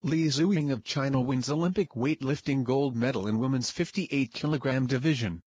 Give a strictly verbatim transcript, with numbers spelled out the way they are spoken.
Li Ziying of China wins Olympic weightlifting gold medal in women's fifty-eight kilogram division.